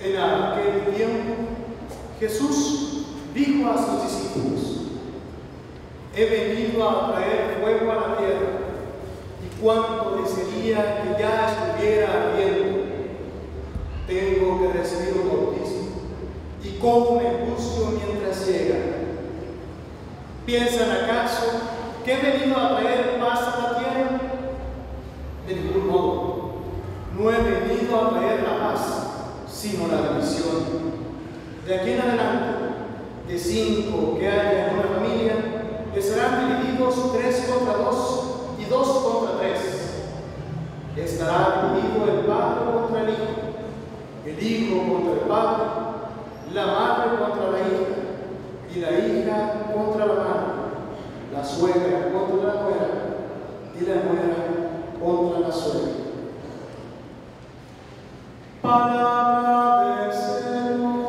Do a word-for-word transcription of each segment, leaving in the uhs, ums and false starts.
En aquel tiempo, Jesús dijo a sus discípulos: he venido a traer fuego a la tierra, y cuánto desearía que ya estuviera ardiendo. Tengo que recibir un bautismo, y cómo me angustio mientras llega. ¿Piensan acaso que he venido a traer paz a la tierra? De ningún modo. No he venido a traer la paz, sino la división. De aquí en adelante, de cinco que haya en una familia, estarán divididos tres contra dos y dos contra tres. Estará dividido el padre contra el hijo, el hijo contra el padre, la madre contra la hija, y la hija contra la madre, la suegra contra la nuera, y la nuera contra la suegra. Palabra del Señor.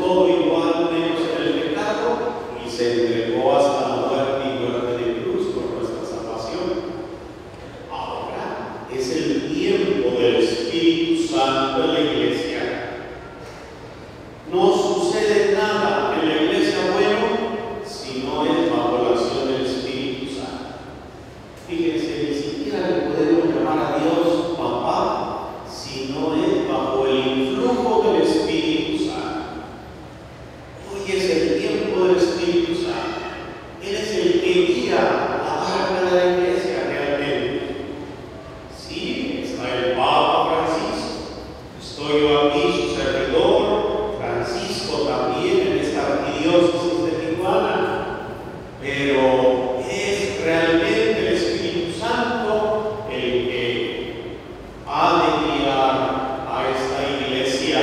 Se entregó hasta la muerte y muerte de cruz. Arquidiócesis de Tijuana, pero es realmente el Espíritu Santo el que ha de guiar a esta iglesia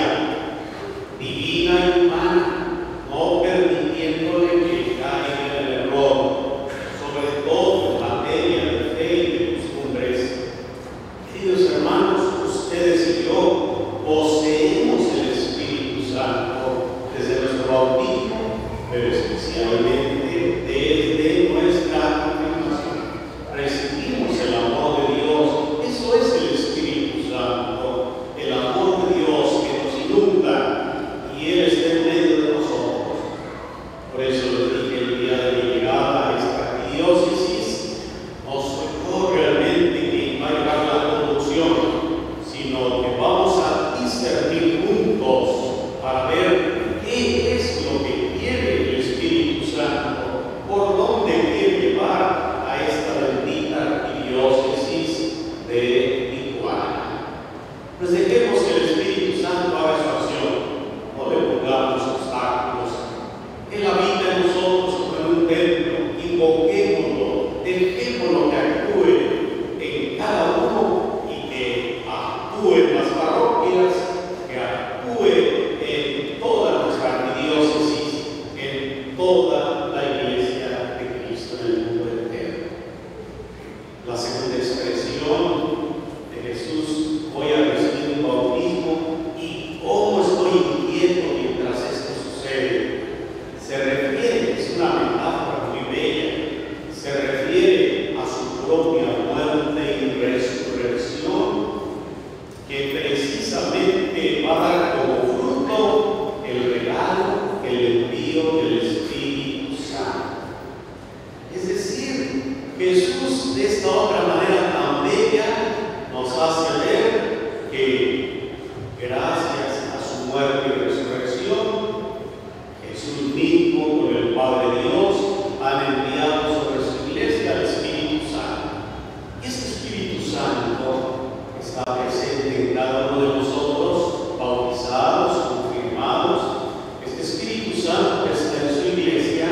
divina y humana, no permitiéndole que caiga en el error, sobre todo en materia de fe y de costumbres. Queridos hermanos, ustedes y yo poseemos el Espíritu Santo desde nuestro bautismo, pero especialmente desde nuestra confirmación. Recibimos el amor de Dios. Eso es el Espíritu Santo, el amor de Dios que nos inunda y Él está en medio de nosotros. Por eso les dije el día de mi llegada a esta arquidiócesis, no soy yo realmente quien va a llevar la conducción, sino que vamos a discernir juntos para ver qué es lo que quiere el Espíritu Santo, por dónde quiere llevar a esta bendita arquidiócesis de Tijuana. Pues dejemos que el Espíritu Santo haga su acción, no le pongamos obstáculos. Él habita en nosotros como en un templo, invoquémoslo, dejémoslo que actúe en cada uno y que actúe en las parroquias, que actúe en toda nuestra arquidiócesis, en toda la iglesia de Cristo en el mundo entero. La segunda expresión de Jesús, voy a recibir un bautismo y cómo estoy inquieto mientras esto sucede, se refiere, es una metáfora muy bella, se refiere a su propia muerte y resurrección, que precisamente va a dar como fruto el regalo, el envío del Espíritu Santo. Es decir, Jesús de esta otra manera tan bella nos hace ver que gracias a su muerte y resurrección, Jesús mismo con el Padre Dios han enviado sobre su iglesia al Espíritu Santo. Y este Espíritu Santo está presente en cada uno de nosotros, bautizados, confirmados. Este Espíritu Santo que está en su iglesia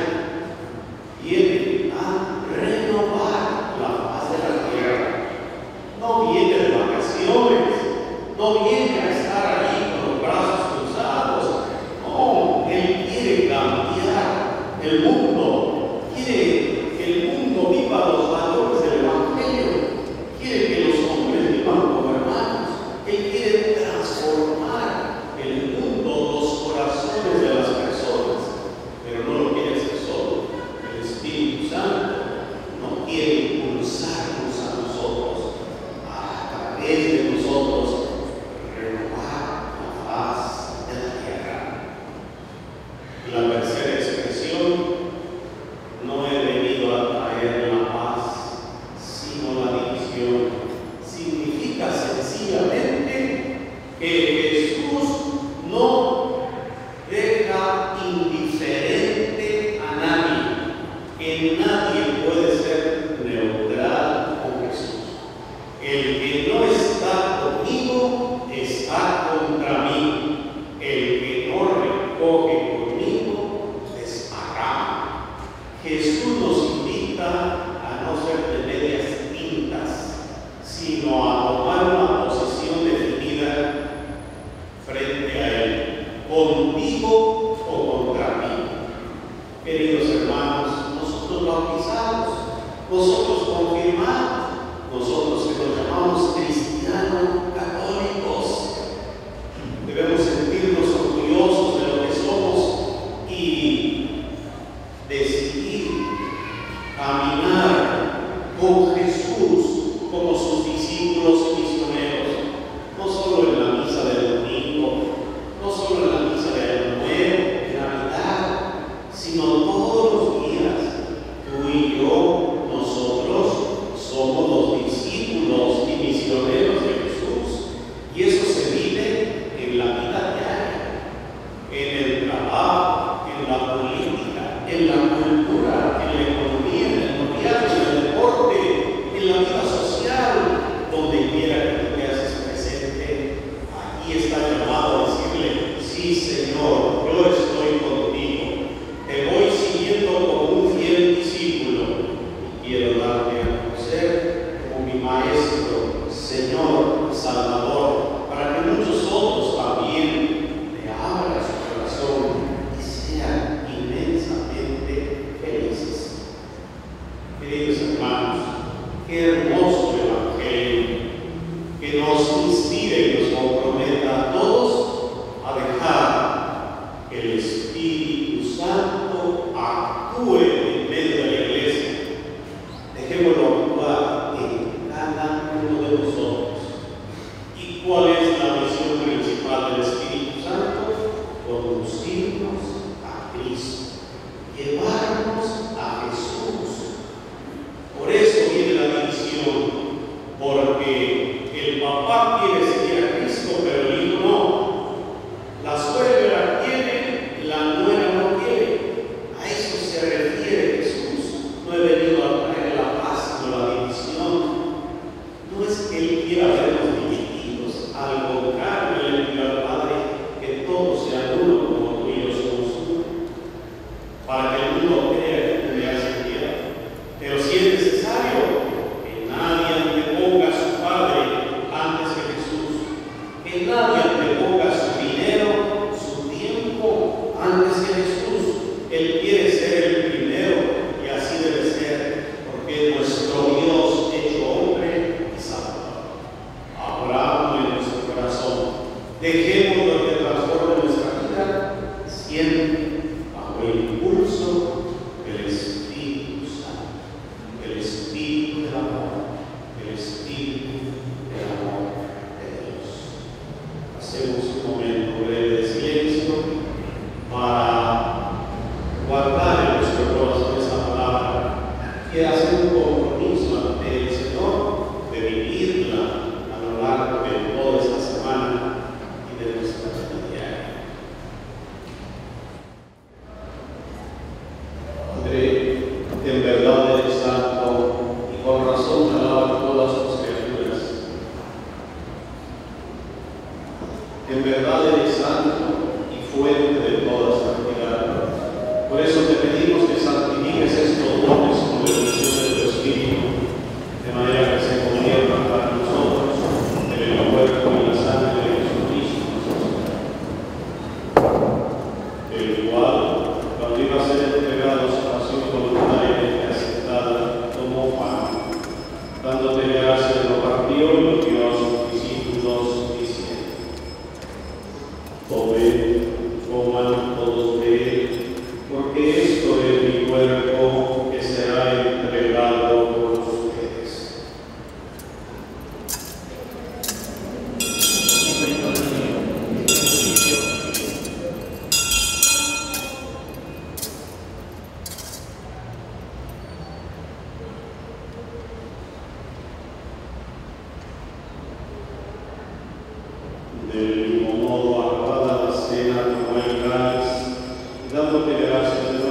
viene a renovar la faz de la tierra. No viene de vacaciones, no viene a estar allí con los brazos cruzados. No, Él quiere cambiar el mundo, quiere que el mundo viva los valores del Evangelio, quiere que los hombres vivan como hermanos. Él quiere transformar el mundo, los corazones de las personas, pero no lo quiere hacer solo. El Espíritu Santo no quiere impulsarnos a nosotros, a través de nosotros, renovar la faz de la tierra. Y la tercera expresión, no he venido a traer la paz, sino la división, significa sencillamente que Jesús no deja indiferente a nadie, que nadie puede ser neutral con Jesús. El que no está conmigo está contra mí, el que no recoge conmigo desparrama. Jesús nos invita a no ser de medias tintas, sino a tomar una posición definida frente a Él, contigo o contra mí. Queridos hermanos, nosotros bautizados, nosotros confirmados, nosotros que nos llamamos cristianos católicos, debemos sentirnos orgullosos de lo que somos y decidir caminar con Jesús como sus discípulos y misioneros, no solo en la misa del domingo, no solo en la misa de Año Nuevo, de Navidad, sino todos los días. Tú y yo, nosotros somos los discípulos y misioneros de Jesús, y eso se vive en la vida diaria, en el trabajo, en la política, en la cultura, en la economía, en el noviazgo, en el deporte, en la vida social, donde quiera que tú te haces presente. Aquí está llamado a decirle: sí, Señor, yo estoy contigo, te llevarnos a Jesús. Por eso viene la división, porque el papá quiere seguir a Cristo, pero el hijo no. La suegra quiere, la nuera no quiere. A eso se refiere Jesús. No he venido a traer la paz, sino la división. No es que Él quiera vernos divididos, al contrario, Él le pidió al Padre que todos sean uno, como tú y yo somos uno, para que el mundo crea que tú le has enviado. Pero si es necesario que nadie anteponga a su Padre antes que Jesús, que nadie anteponga su dinero, su tiempo antes que Jesús. Él quiere ser el primero y así debe ser, porque es nuestro Dios hecho hombre y salvador. Abraham en nuestro corazón. Dejemos lo que transforme nuestra vida siempre bajo el impulso del Espíritu Santo, el Espíritu del amor, el Espíritu del amor de Dios. Hacemos un momento breve de silencio para guardar en nuestro corazón esa palabra y hacer un compromiso ante el Señor de vivirla a lo largo de toda esta semana y de nuestra vida diaria. Padre, en verdad eres santo y con razón te alaban todas tus criaturas. En verdad eres santo y fuente de toda santidad. Por eso te pedimos que santifiques estos dones con la bendición de tu Espíritu, de manera que se conviertan para nosotros en el cuerpo y la sangre de Jesucristo, el cual, cuando iba a ser entregado a su pasión voluntariamente aceptada, tomó pan, dándote gracias, lo partió y lo dio a sus discípulos, diciendo: tomen, coman todos de él, porque esto es mi cuerpo que será entregado por ustedes. Del mismo modo, acabada la cena, tomó el cáliz, dándote gracias,